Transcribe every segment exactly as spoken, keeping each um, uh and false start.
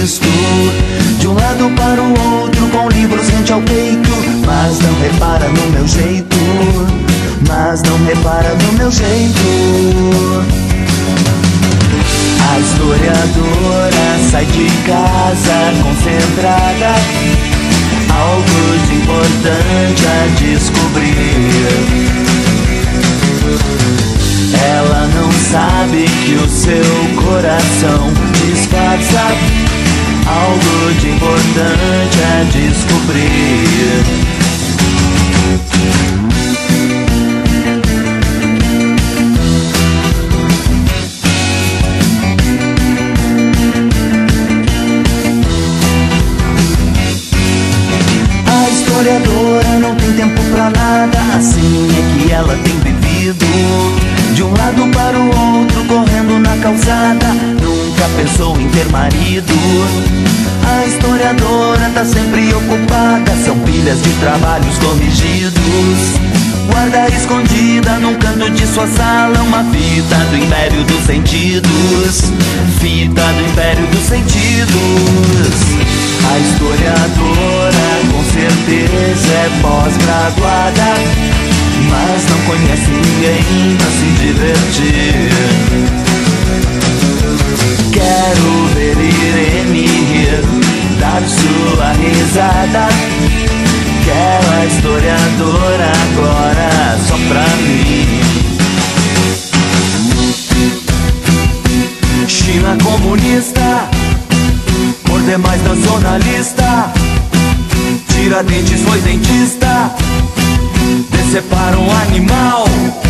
visto. De um lado para o outro com livros rente ao peito, mas não repara no meu jeito, mas não repara no meu jeito. A historiadora sai de casa concentrada, algo de importante a descobrir. Ela não sabe que o seu coração disfarça algo de importante a descobrir. A historiadora não tem tempo pra nada, assim é que ela tem vivido. De um lado para o outro, correndo na calçada, nunca pensou em ter marido. A historiadora tá sempre ocupada, são pilhas de trabalhos corrigidos. Guarda escondida num canto de sua sala uma fita do Império dos Sentidos, fita do Império dos Sentidos. A historiadora com certeza é pós-graduada, mas não conhece ninguém pra se divertir. Quero ver Irene rir, dar sua risada. Quero a historiadora agora só pra mim. China comunista, por demais nacionalista. Tiradentes foi dentista, decepara um animal.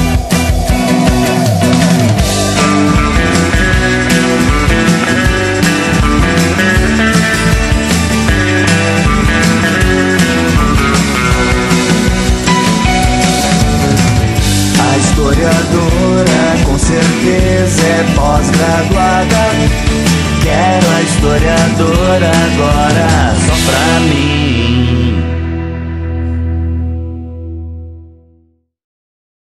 A historiadora com certeza é pós-graduada. Quero a historiadora agora só pra mim.